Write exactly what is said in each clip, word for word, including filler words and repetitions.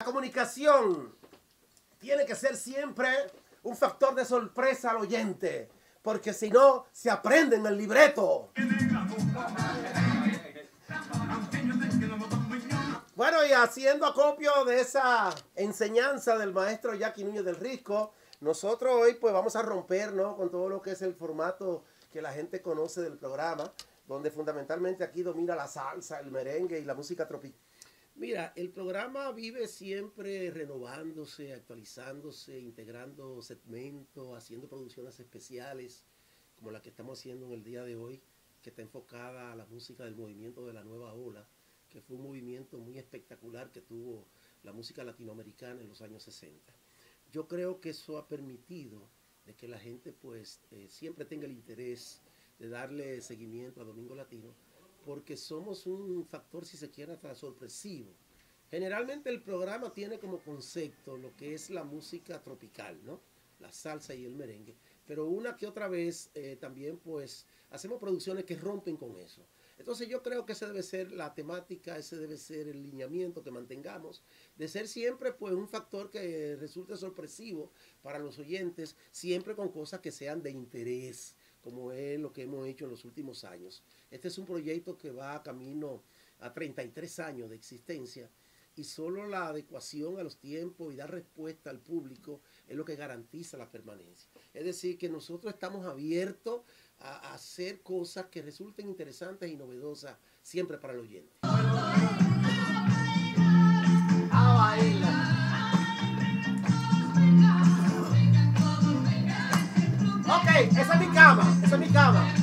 La comunicación tiene que ser siempre un factor de sorpresa al oyente, porque si no, se aprende en el libreto. Bueno, y haciendo acopio de esa enseñanza del maestro Jackie Núñez del Risco, nosotros hoy pues vamos a romper, ¿no?, con todo lo que es el formato que la gente conoce del programa, donde fundamentalmente aquí domina la salsa, el merengue y la música tropical. Mira, el programa vive siempre renovándose, actualizándose, integrando segmentos, haciendo producciones especiales, como la que estamos haciendo en el día de hoy, que está enfocada a la música del movimiento de la nueva ola, que fue un movimiento muy espectacular que tuvo la música latinoamericana en los años sesenta. Yo creo que eso ha permitido de que la gente pues eh, siempre tenga el interés de darle seguimiento a Domingo Latino, porque somos un factor, si se quiere, hasta sorpresivo. Generalmente el programa tiene como concepto lo que es la música tropical, ¿no?, la salsa y el merengue, pero una que otra vez eh, también pues hacemos producciones que rompen con eso. Entonces yo creo que esa debe ser la temática, ese debe ser el lineamiento que mantengamos, de ser siempre pues un factor que resulte sorpresivo para los oyentes, siempre con cosas que sean de interés, como es lo que hemos hecho en los últimos años. Este es un proyecto que va camino a treinta y tres años de existencia, y solo la adecuación a los tiempos y dar respuesta al público es lo que garantiza la permanencia. Es decir, que nosotros estamos abiertos a, a hacer cosas que resulten interesantes y novedosas siempre para el oyente. Ok, esa es mi cama, esa es mi cama.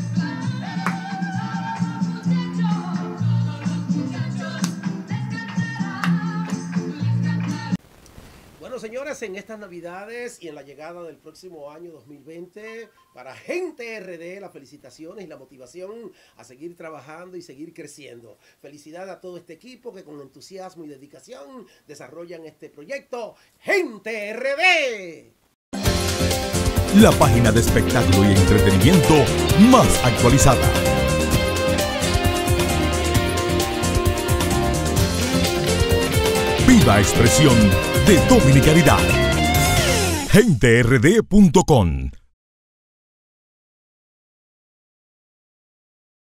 Bueno, señores, en estas navidades y en la llegada del próximo año dos mil veinte, para Gente R D, las felicitaciones y la motivación a seguir trabajando y seguir creciendo. Felicidad a todo este equipo que con entusiasmo y dedicación desarrollan este proyecto Gente R D. La página de espectáculo y entretenimiento más actualizada. Viva expresión de dominicanidad. gente r d punto com